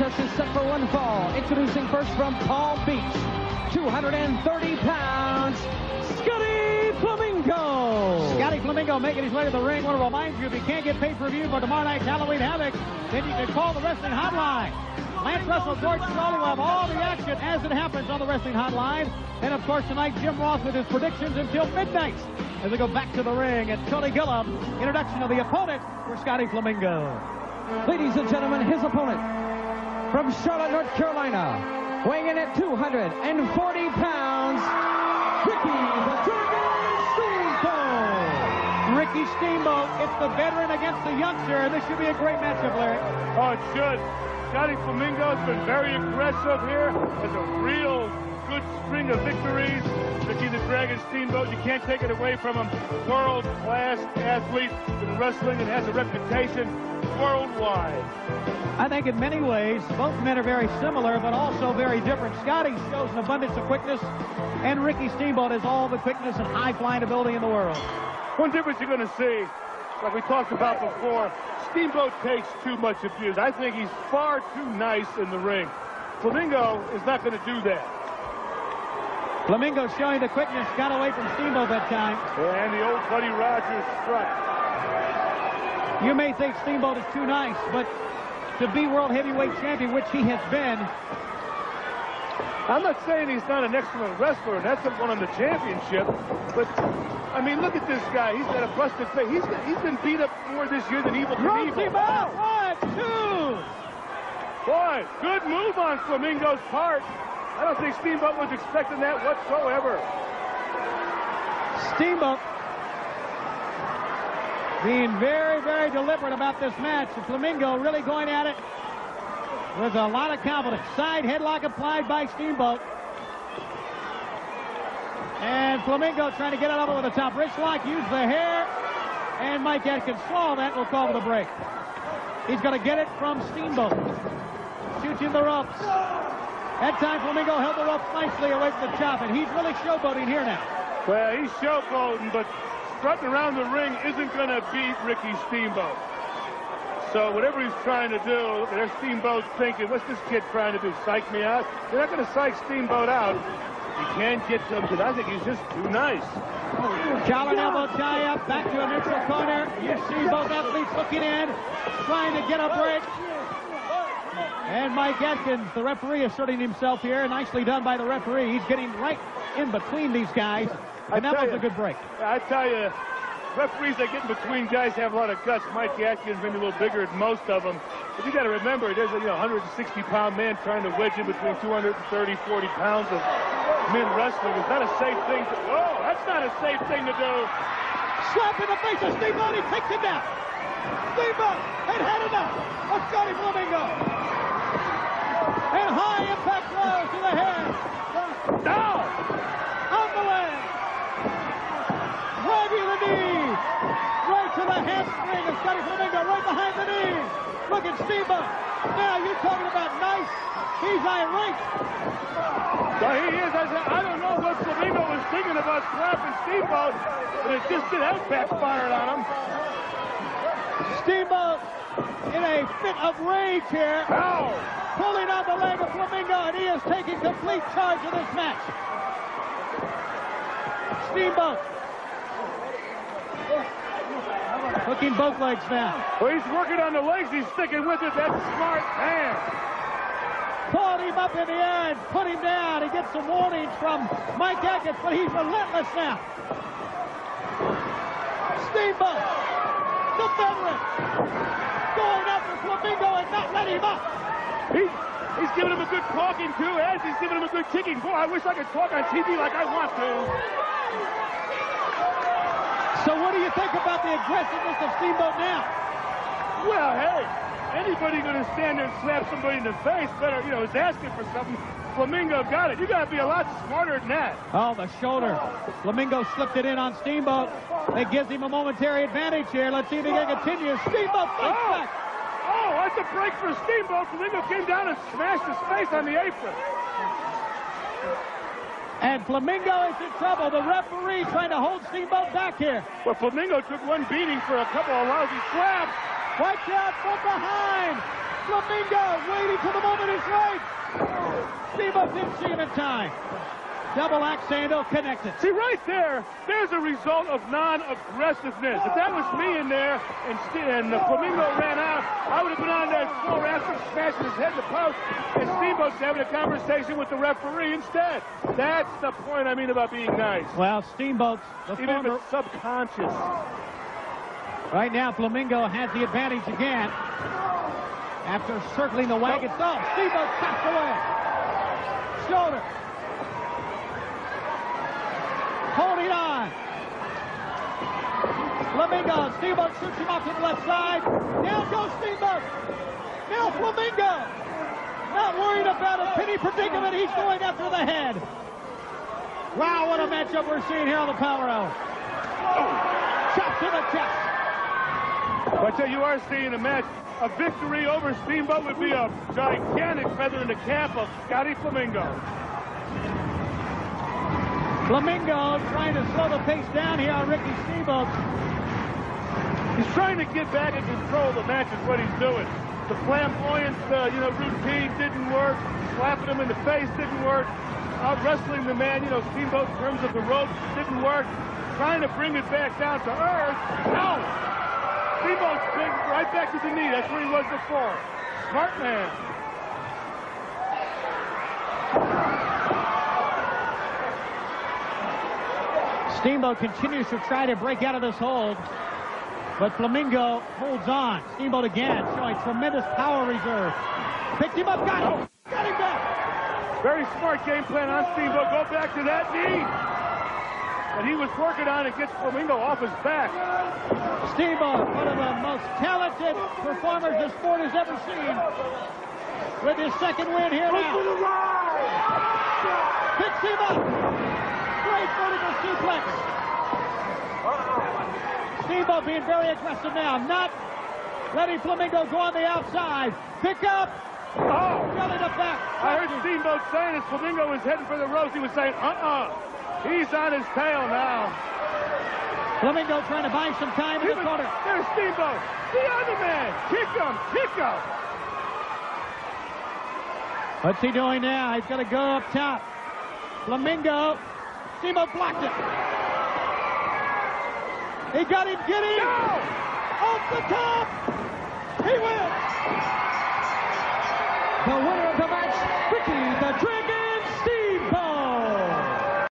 contest is set for one fall. Introducing first from Palm Beach, 230 pounds, Scotty Flamingo. Scotty Flamingo making his way to the ring. I want to remind you, if you can't get pay-per-view for tomorrow night's Halloween Havoc, then you can call the Wrestling Hotline. Lance Russell, George Scotty will have all the action as it happens on the Wrestling Hotline. And, of course, tonight, Jim Ross with his predictions until midnight as we go back to the ring. And Tony Gillum, introduction of the opponent for Scotty Flamingo. Ladies and gentlemen, his opponent from Charlotte, North Carolina, weighing in at 240 pounds, Ricky the Dragon Steamboat. Ricky Steamboat, it's the veteran against the youngster, and this should be a great matchup, Larry. Oh, it should. Scotty Flamingo has been very aggressive here. Has a real good string of victories. Ricky the Dragon Steamboat, you can't take it away from him. World-class athlete in wrestling and has a reputation worldwide. I think in many ways, both men are very similar, but also very different. Scotty shows an abundance of quickness, and Ricky Steamboat has all the quickness and high-flying ability in the world. One difference you're going to see, like we talked about before, Steamboat takes too much abuse. I think he's far too nice in the ring. Flamingo is not going to do that. Flamingo showing the quickness, got away from Steamboat that time. And the old Buddy Rogers strut. You may think Steamboat is too nice, but to be world heavyweight champion, which he has been. I'm not saying he's not an excellent wrestler, and that's won on the championship, but, I mean, look at this guy. He's got a busted face. He's been beat up more this year than Evil Knievel. 1, 2. Boy, good move on Flamingo's part. I don't think Steamboat was expecting that whatsoever. Steamboat being very, very deliberate about this match. And Flamingo really going at it with a lot of confidence. Side headlock applied by Steamboat. And Flamingo trying to get it over with a top wrist lock. Use the hair. And Mike Atkins saw that. Will call for the break. He's going to get it from Steamboat. Shoots in the ropes. That time, Flamingo held the ropes nicely away from the chop, and he's really showboating here now. Well, he's showboating, but strutting around the ring isn't going to beat Ricky Steamboat. So whatever he's trying to do, there's Steamboat thinking, what's this kid trying to do, psych me out? They're not going to psych Steamboat out. You can't get to him, because I think he's just too nice. Collar and elbow tie up, back to a neutral corner. You see both athletes looking in, trying to get a break. And Mike Atkins, the referee, asserting himself here. Nicely done by the referee. He's getting right in between these guys. And that was a good break. I tell you, referees that get in between guys have a lot of guts. Mike Atkins maybe a little bigger than most of them. But you got to remember, there's a 160-pound man trying to wedge in between 230, 40 pounds of men wrestling. It's not a safe thing to... Oh, that's not a safe thing to do. Slap in the face of Steamboat. He takes it down. Steamboat had had enough of Scotty Flamingo. And high impact blows to the head. Down. On the leg. Dragging the knee. Right to the hamstring of Scotty Flamingo. Right behind the knee. Look at Steamboat. Now you're talking about nice. He's irate. So he is. I don't know what Flamingo was thinking about slapping Steamboat, but it just did have backfired on him. Steamboat in a fit of rage here. Ow! Pulling on the leg of Flamingo, and he is taking complete charge of this match. Steamboat. Hooking both legs now. Well, he's working on the legs. He's sticking with it. That's smart man. Pulled him up in the air and put him down. He gets some warnings from Mike Atkins, but he's relentless now. Steamboat, the veteran, going after Flamingo and not letting him up. He's giving him a good talking to, as he's giving him a good kicking. Boy, I wish I could talk on TV like I want to. So what do you think about the aggressiveness of Steamboat now? Well, hey, anybody going to stand there and slap somebody in the face better, is asking for something. Flamingo got it. You got to be a lot smarter than that. Oh, the shoulder. Flamingo slipped it in on Steamboat. It gives him a momentary advantage here. Let's see if he can continue. Steamboat fights back. Oh, that's a break for Steamboat. Flamingo came down and smashed his face on the apron. And Flamingo is in trouble. The referee trying to hold Steamboat back here. Well, Flamingo took one beating for a couple of lousy slaps. Watch out from behind. Flamingo waiting for the moment is right. Steamboat didn't see him in time. Double axe handle connected. See, right there's a result of non-aggressiveness. If that was me in there and Flamingo ran out, I would have been on that floor after smashing his head in the post, and Steamboat's having a conversation with the referee instead. That's the point I mean about being nice. Well, Steamboat's even if it's subconscious. Right now, Flamingo has the advantage again. After circling the wagon. Oh, Steamboat cast away. Shoulder. Holding on. Flamingo. Steamboat shoots him off to the left side. Down goes Steamboat. Now Flamingo. Not worried about a penny predicament. He's going after the head. Wow, what a matchup we're seeing here on the Power Hour. Chop to the chest. But you are seeing a match. A victory over Steamboat would be a gigantic feather in the cap of Scotty Flamingo. Flamingo trying to slow the pace down here on Ricky Steamboat. He's trying to get back in control of the match is what he's doing. The flamboyant, routine didn't work. Slapping him in the face didn't work. Out wrestling the man, Steamboat in terms of the ropes didn't work. Trying to bring it back down to earth. No! Steamboat's been right back to the knee. That's where he was before. Smart man. Steamboat continues to try to break out of this hold, but Flamingo holds on. Steamboat again showing tremendous power reserve. Picked him up, got him. Got him back. Very smart game plan on Steamboat. Go back to that knee. And he was working on it, gets Flamingo off his back. Steamboat, one of the most talented performers the sport has ever seen, with his second win here now. Picks him up. Great vertical suplex. Steamboat being very aggressive now, not letting Flamingo go on the outside. Pick up. Oh! Belly to back. I heard Steamboat saying as Flamingo was heading for the ropes, he was saying, He's on his tail now. Flamingo trying to buy some time in the corner. There's Steamboat. The other man. Kick him. Kick him. What's he doing now? He's going to go up top. Flamingo. Steamboat blocked it. He got him. Get him. No! Off the top. He wins. The winner of the match, Ricky the Dragon